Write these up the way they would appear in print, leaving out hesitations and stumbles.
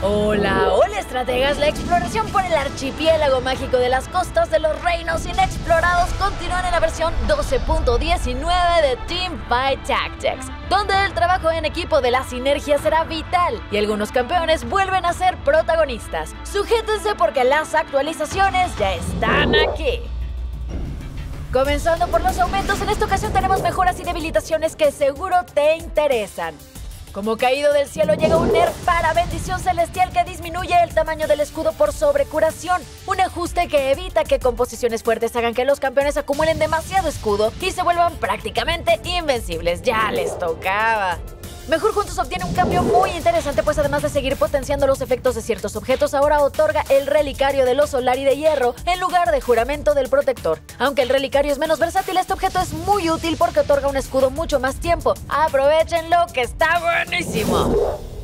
Hola, hola estrategas, la exploración por el archipiélago mágico de las costas de los reinos inexplorados continúa en la versión 12.19 de Teamfight Tactics, donde el trabajo en equipo de la sinergia será vital y algunos campeones vuelven a ser protagonistas. Sujétense porque las actualizaciones ya están aquí. Comenzando por los aumentos, en esta ocasión tenemos mejoras y debilitaciones que seguro te interesan. Como caído del cielo llega un nerf para bendición celestial que disminuye el tamaño del escudo por sobrecuración. Un ajuste que evita que composiciones fuertes hagan que los campeones acumulen demasiado escudo y se vuelvan prácticamente invencibles. Ya les tocaba. Mejor Juntos obtiene un cambio muy interesante, pues además de seguir potenciando los efectos de ciertos objetos, ahora otorga el relicario del oso Lari de hierro en lugar de juramento del protector. Aunque el relicario es menos versátil, este objeto es muy útil porque otorga un escudo mucho más tiempo. ¡Aprovechenlo, que está buenísimo!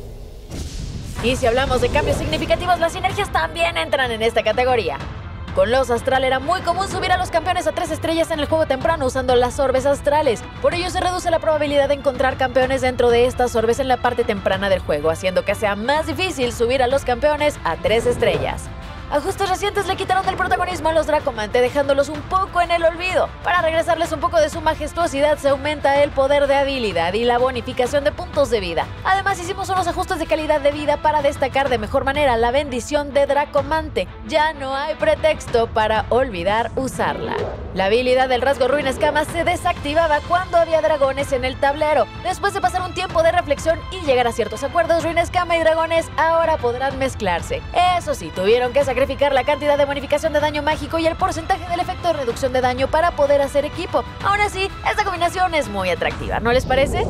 Y si hablamos de cambios significativos, las sinergias también entran en esta categoría. Con los astral era muy común subir a los campeones a 3 estrellas en el juego temprano usando las orbes astrales. Por ello se reduce la probabilidad de encontrar campeones dentro de estas orbes en la parte temprana del juego, haciendo que sea más difícil subir a los campeones a 3 estrellas. Ajustes recientes le quitaron el protagonismo a los Dracomante, dejándolos un poco en el olvido. Para regresarles un poco de su majestuosidad se aumenta el poder de habilidad y la bonificación de puntos de vida. Además hicimos unos ajustes de calidad de vida para destacar de mejor manera la bendición de Dracomante. Ya no hay pretexto para olvidar usarla. La habilidad del rasgo Ruin Escama se desactivaba cuando había dragones en el tablero. Después de pasar un tiempo de reflexión y llegar a ciertos acuerdos, Ruin Escama y dragones ahora podrán mezclarse. Eso sí, tuvieron que sacrificar la cantidad de bonificación de daño mágico y el porcentaje del efecto de reducción de daño para poder hacer equipo. Aún así, esta combinación es muy atractiva, ¿no les parece?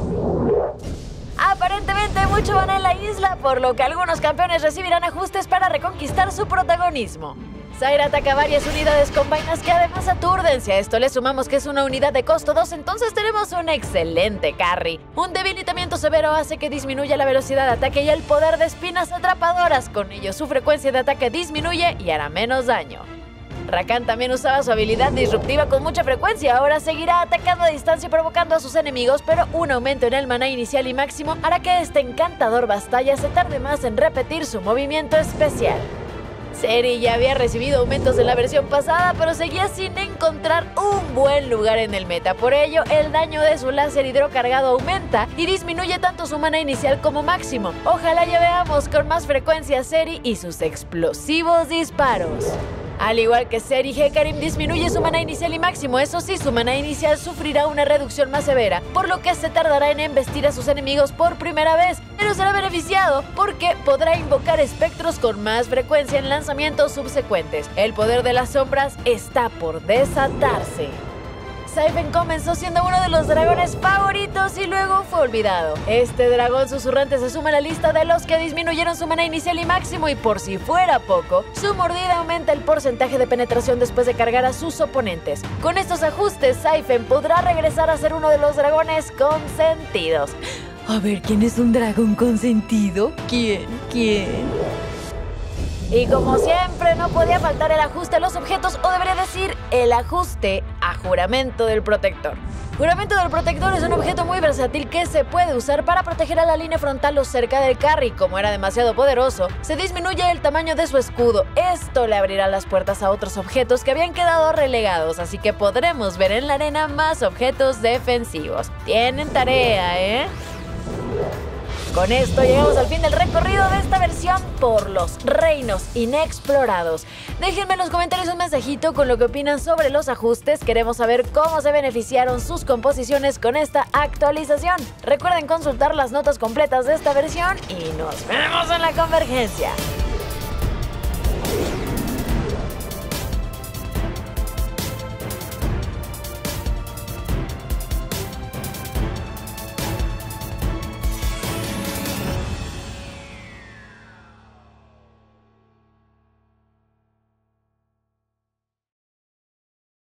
Aparentemente mucho van en la isla, por lo que algunos campeones recibirán ajustes para reconquistar su protagonismo. Zyra ataca varias unidades con vainas que además aturden. Si a esto le sumamos que es una unidad de costo 2, entonces tenemos un excelente carry. Un debilitamiento severo hace que disminuya la velocidad de ataque y el poder de espinas atrapadoras. Con ello su frecuencia de ataque disminuye y hará menos daño. Rakan también usaba su habilidad disruptiva con mucha frecuencia. Ahora seguirá atacando a distancia y provocando a sus enemigos, pero un aumento en el maná inicial y máximo hará que este encantador Bastaya se tarde más en repetir su movimiento especial. Seri ya había recibido aumentos en la versión pasada, pero seguía sin encontrar un buen lugar en el meta. Por ello, el daño de su láser hidrocargado aumenta y disminuye tanto su mana inicial como máximo. Ojalá ya veamos con más frecuencia a Seri y sus explosivos disparos. Al igual que Seri, Hecarim disminuye su mana inicial y máximo. Eso sí, su mana inicial sufrirá una reducción más severa, por lo que se tardará en embestir a sus enemigos por primera vez, pero será beneficiado porque podrá invocar espectros con más frecuencia en lanzamientos subsecuentes. El poder de las sombras está por desatarse. Syfen comenzó siendo uno de los dragones favoritos y luego fue olvidado. Este dragón susurrante se suma a la lista de los que disminuyeron su mana inicial y máximo, y por si fuera poco, su mordida aumenta el porcentaje de penetración después de cargar a sus oponentes. Con estos ajustes, Syfen podrá regresar a ser uno de los dragones consentidos. A ver, ¿quién es un dragón consentido? ¿Quién? Y como siempre, no podía faltar el ajuste a los objetos, o debería decir, el ajuste a Juramento del Protector. Juramento del Protector es un objeto muy versátil que se puede usar para proteger a la línea frontal o cerca del carry. Como era demasiado poderoso, se disminuye el tamaño de su escudo. Esto le abrirá las puertas a otros objetos que habían quedado relegados, así que podremos ver en la arena más objetos defensivos. Tienen tarea, ¿eh? Con esto llegamos al fin del recorrido de esta versión por los reinos inexplorados. Déjenme en los comentarios un mensajito con lo que opinan sobre los ajustes. Queremos saber cómo se beneficiaron sus composiciones con esta actualización. Recuerden consultar las notas completas de esta versión y nos vemos en la convergencia.